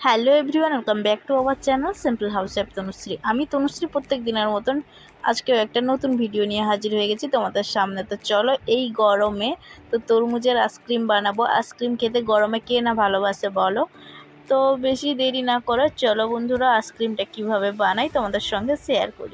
Hello everyone, welcome back to our channel simple house of Tanushree. আমি তনুশ্রী প্রত্যেক দিনের মতন আজকেও একটা নতুন ভিডিও নিয়ে হাজির হয়ে গেছি তোমাদের সামনে। তো চলো, এই গরমে তো তরমুজের আইসক্রিম বানাবো। আইসক্রিম খেতে গরমে কে না ভালোবাসে বলো। তো বেশি দেরি না করে চলো বন্ধুরা, আইসক্রিমটা কিভাবে বানাই তোমাদের সঙ্গে শেয়ার করি।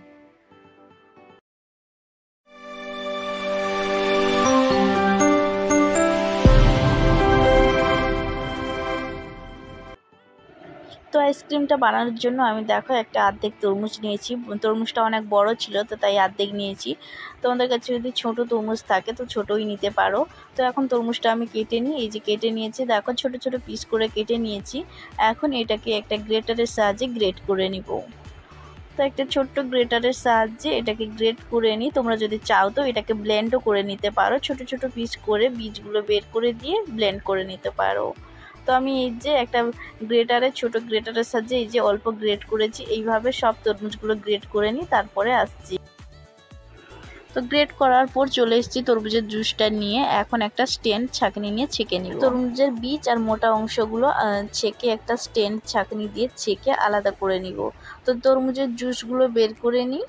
তো আইসক্রিমটা বানানোর জন্য আমি দেখো একটা অর্ধেক তরমুজ নিয়েছি। তরমুজটা অনেক বড় ছিল, তো তাই অর্ধেক নিয়েছি। তোমাদের কাছে যদি ছোট তরমুজ থাকে তো ছোটই নিতে পারো। তো এখন তরমুজটা আমি কেটে নিই, এই যে কেটে নিয়েছি দেখো, ছোট ছোট পিস করে কেটে নিয়েছি। এখন এটাকে একটা গ্রেটারের সাহায্যে গ্রেট করে নিব। তো একটা ছোট্ট গ্রেটারের সাহায্যে এটাকে গ্রেট করে নিই। তোমরা যদি চাও তো এটাকে ব্লেন্ডও করে নিতে পারো, ছোট ছোট পিস করে বীজগুলো বের করে দিয়ে ব্লেন্ড করে নিতে পারো। তো আমি এই যে একটা ছোট গ্রেটারের সাহায্যে এই যে অল্প গ্রেট করেছি, এইভাবে সব তরমুজগুলো গ্রেট করে নিই, তারপরে আসছি। তো গ্রেট করার পর চলে এসেছি তরমুজের জুসটা নিয়ে। এখন একটা স্ট্যান্ড ছাঁকনি নিয়ে ছেঁকে নিব। তরমুজের বীজ আর মোটা অংশগুলো ছেঁকে একটা স্ট্যান্ড ছাঁকনি দিয়ে ছেঁকে আলাদা করে নিব। তো তরমুজের জুসগুলো বের করে নিই।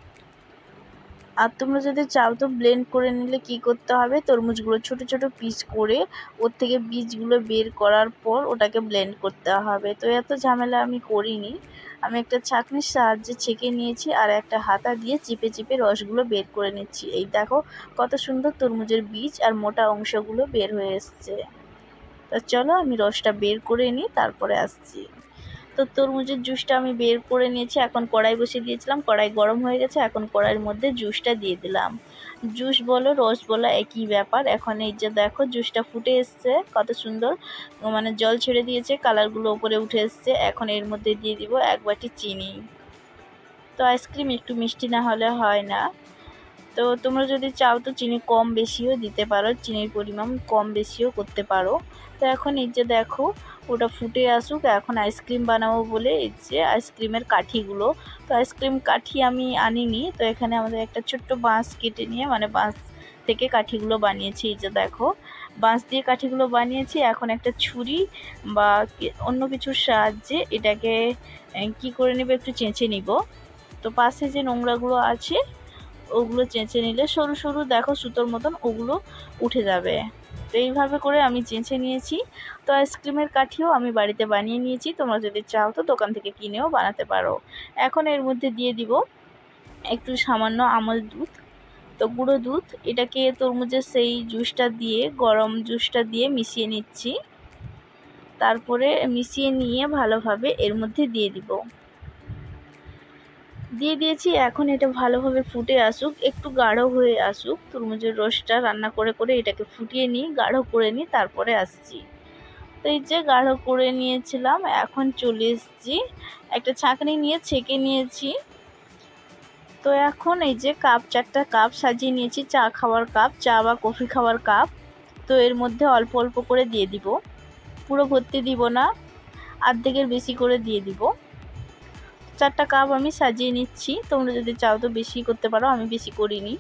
আর তোমরা যদি চাও তো ব্লেন্ড করে নিলে কি করতে হবে, তরমুজগুলো ছোট ছোট পিস করে ওর থেকে বীজগুলো বের করার পর ওটাকে ব্লেন্ড করতে হবে। তো এত ঝামেলা আমি করিনি, আমি একটা ছাঁকনির সাহায্যে ছেঁকে নিয়েছি আর একটা হাতা দিয়ে চিপে চিপে রসগুলো বের করে নিচ্ছি। এই দেখো কত সুন্দর তরমুজের বীজ আর মোটা অংশগুলো বের হয়ে এসছে। তো চলো আমি রসটা বের করে নিই, তারপরে আসছি। তো তরমুজের জুসটা আমি বের করে নিয়েছি। এখন কড়াই বসিয়ে দিয়েছিলাম, কড়াই গরম হয়ে গেছে। এখন কড়াইয়ের মধ্যে জুসটা দিয়ে দিলাম। জুস বলো রস বলো একই ব্যাপার। এখন এই যে দেখো জুসটা ফুটে এসছে, কত সুন্দর মানে জল ছেড়ে দিয়েছে, কালারগুলো উপরে উঠে এসছে। এখন এর মধ্যে দিয়ে দিব 1 বাটি চিনি। তো আইসক্রিম একটু মিষ্টি না হলে হয় না। তো তোমরা যদি চাও তো চিনি কম বেশিও দিতে পারো, চিনির পরিমাণ কম বেশিও করতে পারো। তো এখন এই যে দেখো ওটা ফুটে আসুক, এখন আইসক্রিম বানাবো বলে এই যে আইসক্রিমের কাঠিগুলো। তো আইসক্রিম কাঠি আমি আনিনি, তো এখানে আমাদের একটা ছোট্ট বাঁশ কেটে নিয়ে মানে বাঁশ থেকে কাঠিগুলো বানিয়েছি। এই যে দেখো বাঁশ দিয়ে কাঠিগুলো বানিয়েছি। এখন একটা ছুরি বা অন্য কিছুর সাহায্যে এটাকে কি করে নেব, একটু চেঁচে নিব। তো পাশে যে নোংরাগুলো আছে ওগুলো চেঁচে নিলে সরু সরু দেখো সুতোর মতন ওগুলো উঠে যাবে। তো এইভাবে করে আমি চেঁচে নিয়েছি। তো আইসক্রিমের কাঠিও আমি বাড়িতে বানিয়ে নিয়েছি, তোমরা যদি চাও তো দোকান থেকে কিনেও বানাতে পারো। এখন এর মধ্যে দিয়ে দিব একটু সামান্য আমল দুধ, তো গুঁড়ো দুধ। এটাকে তরমুজের সেই জুসটা দিয়ে গরম জুসটা দিয়ে মিশিয়ে নিচ্ছি। তারপরে মিশিয়ে নিয়ে ভালোভাবে এর মধ্যে দিয়ে দিয়েছি। এখন এটা ভালোভাবে ফুটে আসুক, একটু গাঢ় হয়ে আসুক। তরমুজের রসটা রান্না করে করে এটাকে ফুটিয়ে নিই, গাঢ় করে নিই, তারপরে আসছি। তো এই যে গাঢ় করে নিয়েছিলাম, এখন চলে এসেছি। একটা ছাঁকনি নিয়ে ছেঁকে নিয়েছি। তো এখন এই যে 4টা কাপ সাজিয়ে নিয়েছি, চা খাওয়ার কাপ, চা বা কফি খাওয়ার কাপ। তো এর মধ্যে অল্প অল্প করে দিয়ে দিব, পুরো ভর্তি দিব না, অর্ধেকের বেশি করে দিয়ে দিব। 4টা কাপ আমি সাজিয়ে নিচ্ছি, তোমরা যদি চাও তো বেশি করতে পারো, আমি বেশি করিনি।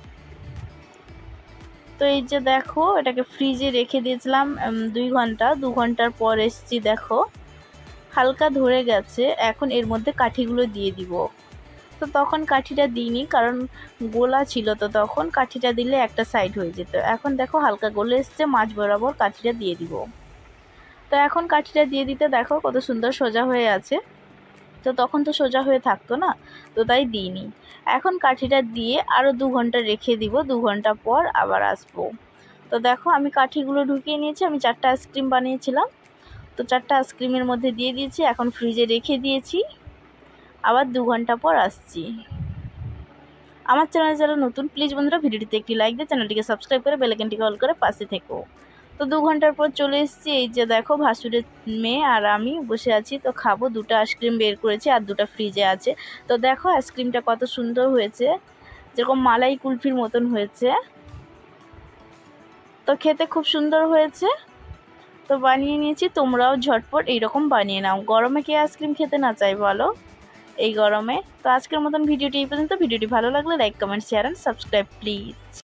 তো এই যে দেখো এটাকে ফ্রিজে রেখে দিয়েছিলাম 2 ঘন্টা। 2 ঘন্টার পর এসেছি, দেখো হালকা ধরে গেছে। এখন এর মধ্যে কাঠিগুলো দিয়ে দিব। তো তখন কাঠিটা দিইনি, কারণ গোলা ছিল, তো তখন কাঠিটা দিলে একটা সাইড হয়ে যেত। এখন দেখো হালকা গলে এসছে, মাছ বরাবর কাঠিটা দিয়ে দিব। তো এখন কাঠিটা দিয়ে দিতে দেখো কত সুন্দর সোজা হয়ে আছে। তো তখন তো সোজা হয়ে থাকতো না, তো তাই দিইনি। এখন কাঠিটা দিয়ে আরও 2 ঘন্টা রেখে দিব, 2 ঘন্টা পর আবার আসবো। তো দেখো আমি কাঠিগুলো ঢুকিয়ে নিয়েছি। আমি 4টা আইসক্রিম বানিয়েছিলাম, তো 4টা আইসক্রিমের মধ্যে দিয়ে দিয়েছি, এখন ফ্রিজে রেখে দিয়েছি। আবার 2 ঘন্টা পর আসছি। আমার চ্যানেলে যারা নতুন, প্লিজ বন্ধুরা ভিডিওটিতে একটি লাইক দিয়ে চ্যানেলটিকে সাবস্ক্রাইব করে বেল আইকনটিকে অল করে পাশে থেকো। তো 2 ঘন্টার পর চলে এসেছি। এই যে দেখো ভাসুরের মেয়ে আর আমি বসে আছি, তো খাবো। 2টা আইসক্রিম বের করেছি আর 2টা ফ্রিজে আছে। তো দেখো আইসক্রিমটা কত সুন্দর হয়েছে, যেরকম মালাই কুলফির মতন হয়েছে। তো খেতে খুব সুন্দর হয়েছে। তো বানিয়ে নিয়েছি, তোমরাও ঝটপট এইরকম বানিয়ে নাও। গরমে কে আইসক্রিম খেতে না চাই বলো, এই গরমে। তো আজকের মতন ভিডিওটি এই পর্যন্ত। ভিডিওটি ভালো লাগলে like comment share and subscribe please.